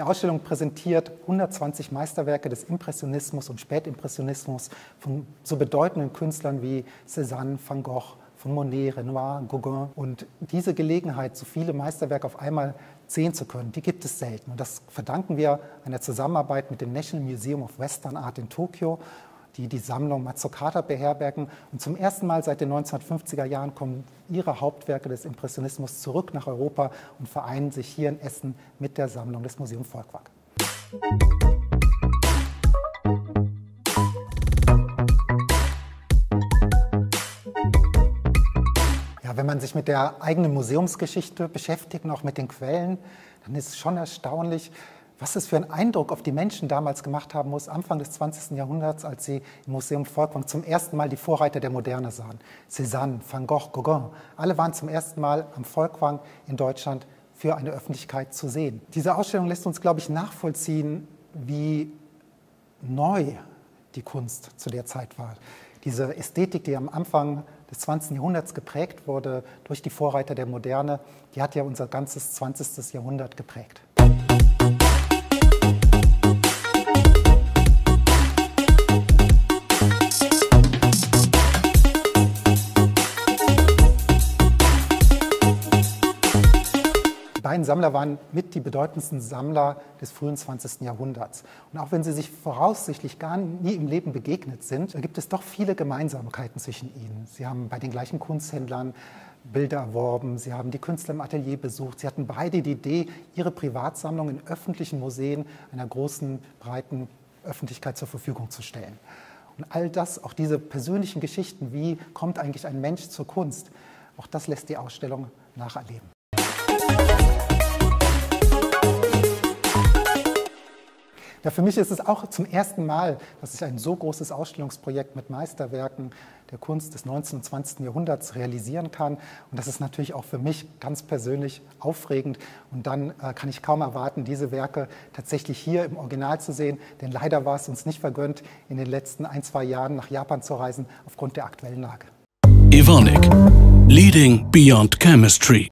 Die Ausstellung präsentiert 120 Meisterwerke des Impressionismus und Spätimpressionismus von so bedeutenden Künstlern wie Cézanne, Van Gogh, von Monet, Renoir, Gauguin. Und diese Gelegenheit, so viele Meisterwerke auf einmal sehen zu können, die gibt es selten. Und das verdanken wir einer Zusammenarbeit mit dem National Museum of Western Art in Tokio, die die Sammlung Mazzocata beherbergen. Und zum ersten Mal seit den 1950er Jahren kommen ihre Hauptwerke des Impressionismus zurück nach Europa und vereinen sich hier in Essen mit der Sammlung des Museum Volkwang. Ja, wenn man sich mit der eigenen Museumsgeschichte beschäftigt und auch mit den Quellen, dann ist es schon erstaunlich, was es für einen Eindruck auf die Menschen damals gemacht haben muss, Anfang des 20. Jahrhunderts, als sie im Museum Volkwang zum ersten Mal die Vorreiter der Moderne sahen. Cézanne, Van Gogh, Gauguin, alle waren zum ersten Mal am Volkwang in Deutschland für eine Öffentlichkeit zu sehen. Diese Ausstellung lässt uns, glaube ich, nachvollziehen, wie neu die Kunst zu der Zeit war. Diese Ästhetik, die am Anfang des 20. Jahrhunderts geprägt wurde durch die Vorreiter der Moderne, die hat ja unser ganzes 20. Jahrhundert geprägt. Die beiden Sammler waren mit die bedeutendsten Sammler des frühen 20. Jahrhunderts. Und auch wenn sie sich voraussichtlich gar nie im Leben begegnet sind, gibt es doch viele Gemeinsamkeiten zwischen ihnen. Sie haben bei den gleichen Kunsthändlern Bilder erworben, sie haben die Künstler im Atelier besucht. Sie hatten beide die Idee, ihre Privatsammlung in öffentlichen Museen einer großen, breiten Öffentlichkeit zur Verfügung zu stellen. Und all das, auch diese persönlichen Geschichten, wie kommt eigentlich ein Mensch zur Kunst, auch das lässt die Ausstellung nacherleben. Ja, für mich ist es auch zum ersten Mal, dass ich ein so großes Ausstellungsprojekt mit Meisterwerken der Kunst des 19. und 20. Jahrhunderts realisieren kann. Und das ist natürlich auch für mich ganz persönlich aufregend. Und dann kann ich kaum erwarten, diese Werke tatsächlich hier im Original zu sehen. Denn leider war es uns nicht vergönnt, in den letzten 1-2 Jahren nach Japan zu reisen, aufgrund der aktuellen Lage. Evonik, leading beyond chemistry.